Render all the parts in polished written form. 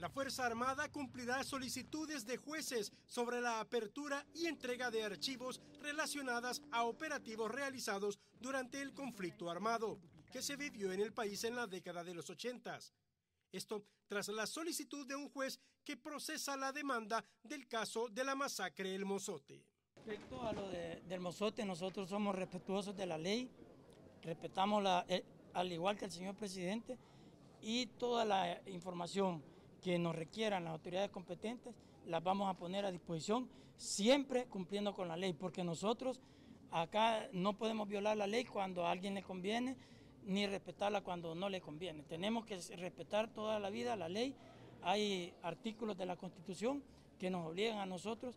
La Fuerza Armada cumplirá solicitudes de jueces sobre la apertura y entrega de archivos relacionadas a operativos realizados durante el conflicto armado que se vivió en el país en la década de los 80. Esto tras la solicitud de un juez que procesa la demanda del caso de la masacre El Mozote. Respecto a lo del Mozote, nosotros somos respetuosos de la ley, respetamos al igual que el señor presidente, y toda la información que nos requieran las autoridades competentes las vamos a poner a disposición, siempre cumpliendo con la ley, porque nosotros acá no podemos violar la ley cuando a alguien le conviene, ni respetarla cuando no le conviene. Tenemos que respetar toda la vida la ley. Hay artículos de la Constitución que nos obligan a nosotros,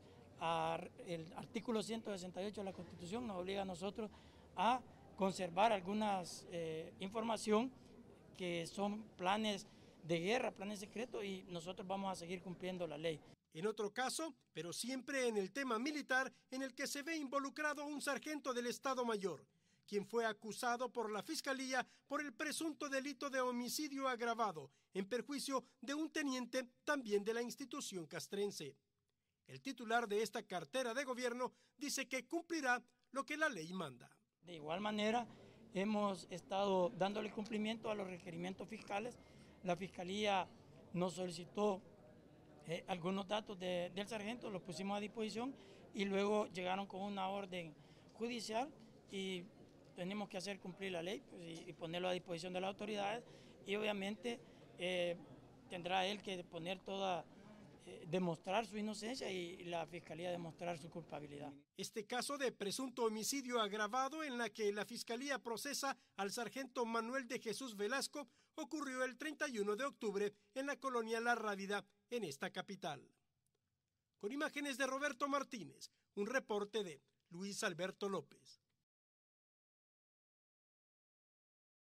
el artículo 168 de la Constitución nos obliga a nosotros a conservar algunas información que son planes de guerra, planes secretos, y nosotros vamos a seguir cumpliendo la ley. En otro caso, pero siempre en el tema militar, en el que se ve involucrado un sargento del Estado Mayor, quien fue acusado por la Fiscalía por el presunto delito de homicidio agravado en perjuicio de un teniente también de la institución castrense. El titular de esta cartera de gobierno dice que cumplirá lo que la ley manda. De igual manera, hemos estado dándole cumplimiento a los requerimientos fiscales. La Fiscalía nos solicitó algunos datos del sargento, los pusimos a disposición y luego llegaron con una orden judicial y tenemos que hacer cumplir la ley, pues, y ponerlo a disposición de las autoridades, y obviamente tendrá él que poner demostrar su inocencia y la Fiscalía demostrar su culpabilidad. Este caso de presunto homicidio agravado en la que la Fiscalía procesa al sargento Manuel de Jesús Velasco ocurrió el 31 de octubre en la colonia La Rábida, en esta capital. Con imágenes de Roberto Martínez, un reporte de Luis Alberto López.